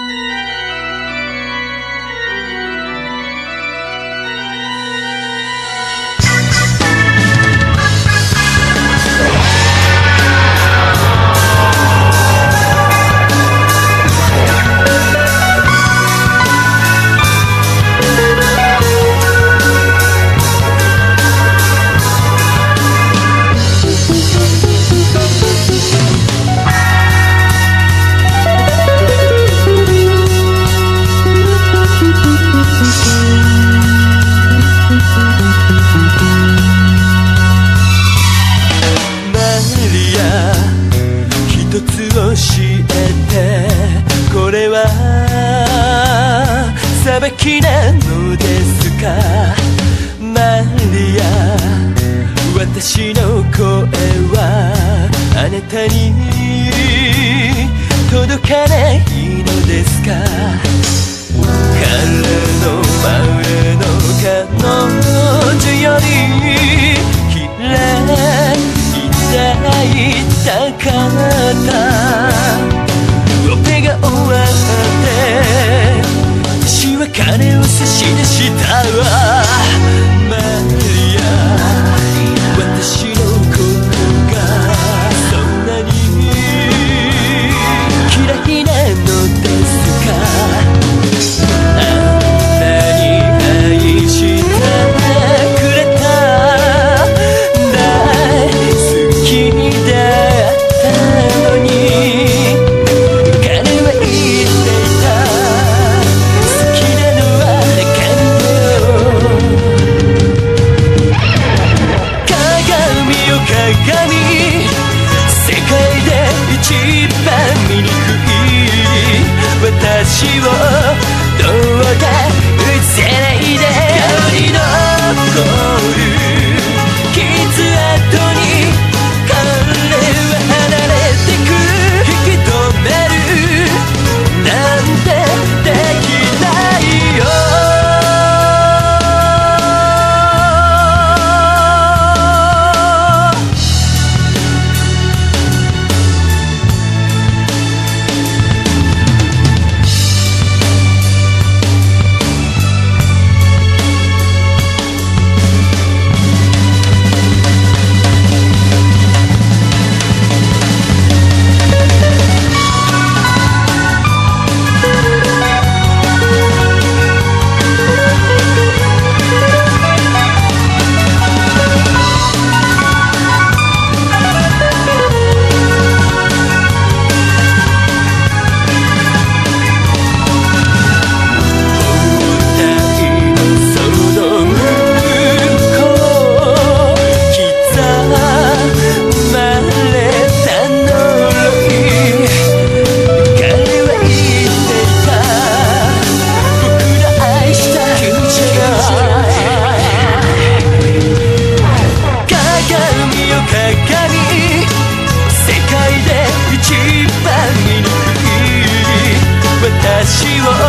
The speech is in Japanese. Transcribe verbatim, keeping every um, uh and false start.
裁きなのですかマリア、私の声はあなたに届かないのですか。彼の前の彼女より嫌い抱いたかったオペが終わって私は金を差し出したわマリア、私のことがそんなに嫌いなのですか。あんなに愛してくれた大好きだったのに彼は言っていた好きなのは鏡よ鏡、世界で一番醜い私をどうか映せないで顔に残る傷跡に彼は離れてく引き止めるなんてできないよ。私を